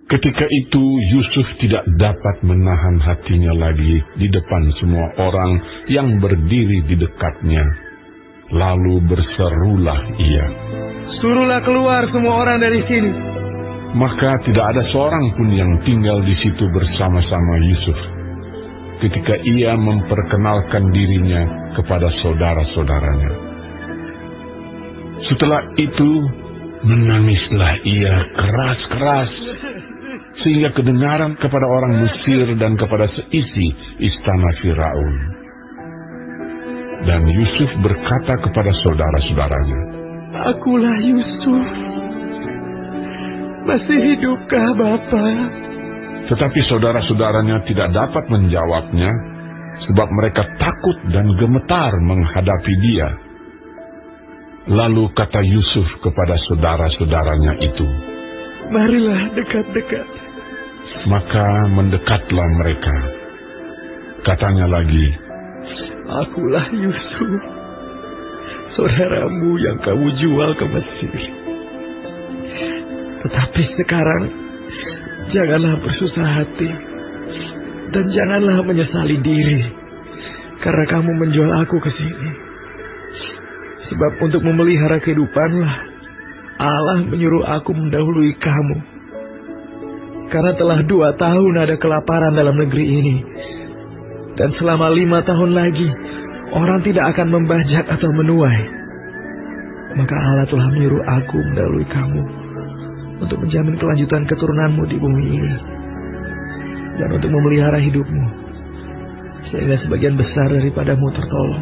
Ketika itu Yusuf tidak dapat menahan hatinya lagi di depan semua orang yang berdiri di dekatnya. Lalu berserulah ia, "Suruhlah keluar semua orang dari sini." Maka tidak ada seorang pun yang tinggal di situ bersama-sama Yusuf ketika ia memperkenalkan dirinya kepada saudara-saudaranya. Setelah itu menangislah ia keras-keras sehingga kedengaran kepada orang Mesir dan kepada seisi istana Firaun. Dan Yusuf berkata kepada saudara-saudaranya, "Akulah Yusuf. Masih hidupkah Bapa?" Tetapi saudara-saudaranya tidak dapat menjawabnya, sebab mereka takut dan gemetar menghadapi dia. Lalu kata Yusuf kepada saudara-saudaranya itu, "Marilah dekat-dekat." Maka mendekatlah mereka. Katanya lagi, "Akulah Yusuf, saudaramu yang kamu jual ke Mesir. Tetapi sekarang janganlah bersusah hati dan janganlah menyesali diri karena kamu menjual aku ke sini. Sebab untuk memelihara kehidupanlah Allah menyuruh aku mendahului kamu. Karena telah 2 tahun ada kelaparan dalam negeri ini, dan selama 5 tahun lagi orang tidak akan membajak atau menuai. Maka Allah telah menyuruh aku mendahului kamu untuk menjamin kelanjutan keturunanmu di bumi ini dan untuk memelihara hidupmu, sehingga sebagian besar daripadamu tertolong.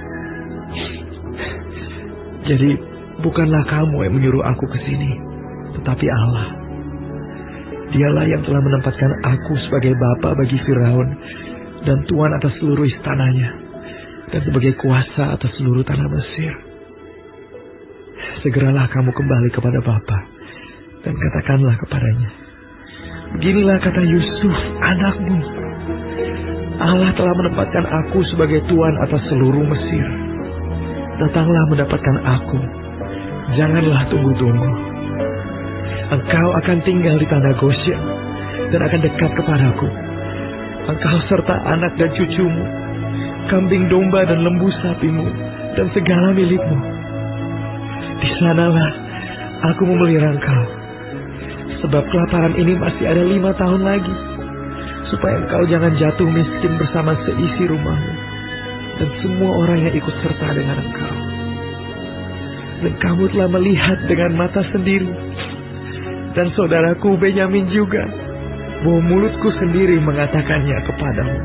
Jadi bukanlah kamu yang menyuruh aku ke sini, tetapi Allah. Dialah yang telah menempatkan aku sebagai bapa bagi Firaun dan tuan atas seluruh istananya, dan sebagai kuasa atas seluruh tanah Mesir. Segeralah kamu kembali kepada Bapa dan katakanlah kepadanya, beginilah kata Yusuf anakmu, Allah telah menempatkan aku sebagai tuan atas seluruh Mesir. Datanglah mendapatkan aku, janganlah tunggu-tunggu. Engkau akan tinggal di tanah Goshen dan akan dekat kepadaku. Engkau serta anak dan cucumu, kambing domba dan lembu sapimu, dan segala milikmu. Di sanalah aku memelihara engkau, sebab kelaparan ini masih ada 5 tahun lagi, supaya engkau jangan jatuh miskin bersama seisi rumahmu dan semua orang yang ikut serta dengan engkau. Dan kamu telah melihat dengan mata sendiri, dan saudaraku Benyamin juga, bahwa mulutku sendiri mengatakannya kepadamu.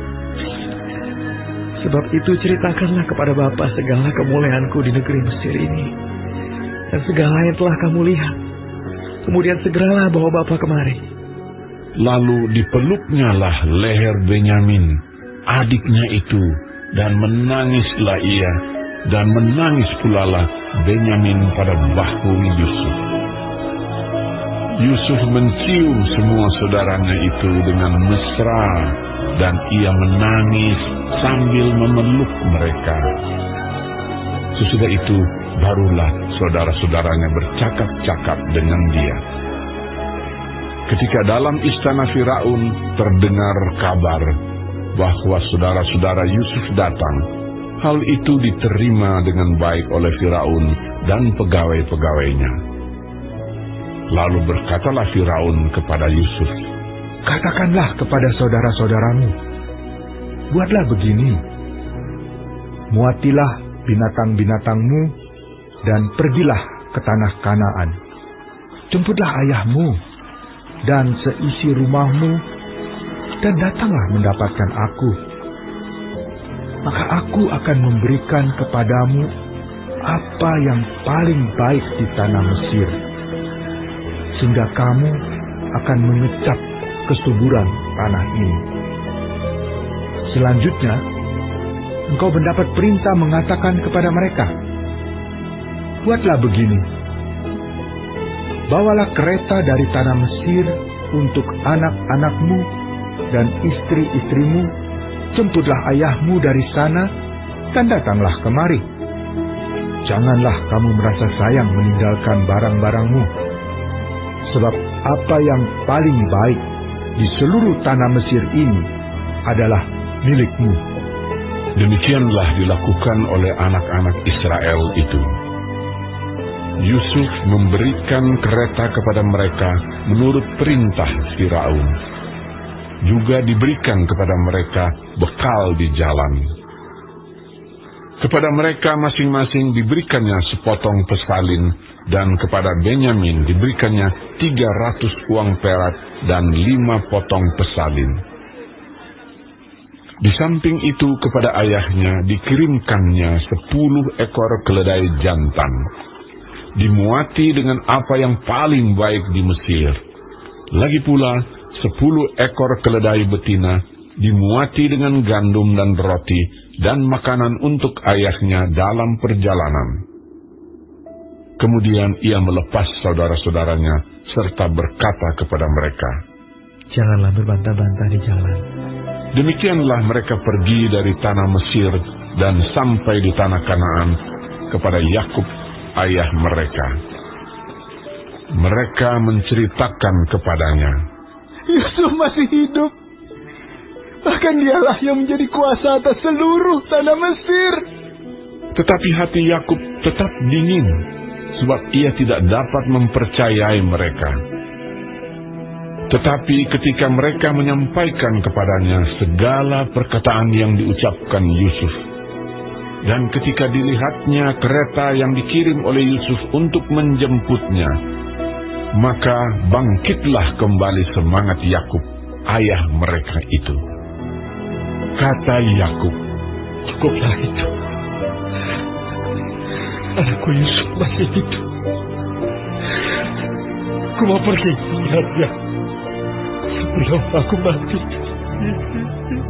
Sebab itu ceritakanlah kepada Bapa segala kemuliaanku di negeri Mesir ini, dan segala yang telah kamu lihat. Kemudian segeralah bawa Bapa kemari." Lalu dipeluknyalah leher Benyamin, adiknya itu, dan menangislah ia, dan menangis pulalah Benyamin pada bahu Yusuf. Yusuf mencium semua saudaranya itu dengan mesra, dan ia menangis sambil memeluk mereka. Sesudah itu barulah saudara-saudaranya bercakap-cakap dengan dia. Ketika dalam istana Firaun terdengar kabar bahwa saudara-saudara Yusuf datang, hal itu diterima dengan baik oleh Firaun dan pegawai-pegawainya. Lalu berkatalah Firaun kepada Yusuf, "Katakanlah kepada saudara-saudaramu, buatlah begini, muatilah binatang-binatangmu dan pergilah ke tanah Kanaan. Jemputlah ayahmu dan seisi rumahmu dan datanglah mendapatkan aku. Maka aku akan memberikan kepadamu apa yang paling baik di tanah Mesir, sehingga kamu akan mengecap kesuburan tanah ini. Selanjutnya, engkau mendapat perintah mengatakan kepada mereka, buatlah begini, bawalah kereta dari tanah Mesir untuk anak-anakmu dan istri-istrimu, jemputlah ayahmu dari sana, dan datanglah kemari. Janganlah kamu merasa sayang meninggalkan barang-barangmu, sebab apa yang paling baik di seluruh tanah Mesir ini adalah milikmu. Demikianlah dilakukan oleh anak-anak Israel itu. Yusuf memberikan kereta kepada mereka menurut perintah Firaun. Juga diberikan kepada mereka bekal di jalan. Kepada mereka masing-masing diberikannya sepotong pesalin, dan kepada Benyamin diberikannya 300 uang perak dan 5 potong pesalin. Di samping itu kepada ayahnya dikirimkannya 10 ekor keledai jantan, dimuati dengan apa yang paling baik di Mesir. Lagi pula 10 ekor keledai betina dimuati dengan gandum dan roti dan makanan untuk ayahnya dalam perjalanan. Kemudian ia melepas saudara-saudaranya serta berkata kepada mereka, "Janganlah berbantah-bantah di jalan." Demikianlah mereka pergi dari tanah Mesir dan sampai di tanah Kanaan kepada Yakub ayah mereka. Mereka menceritakan kepadanya, Yusuf masih hidup. Bahkan dialah yang menjadi kuasa atas seluruh tanah Mesir. Tetapi hati Yakub tetap dingin, sebab ia tidak dapat mempercayai mereka. Tetapi ketika mereka menyampaikan kepadanya segala perkataan yang diucapkan Yusuf, dan ketika dilihatnya kereta yang dikirim oleh Yusuf untuk menjemputnya, maka bangkitlah kembali semangat Yakub, ayah mereka itu. Kata Yakub, "Cukuplah itu. Anakku Yusuf masih hidup. Aku mau pergi melihatnya sebelum aku mati."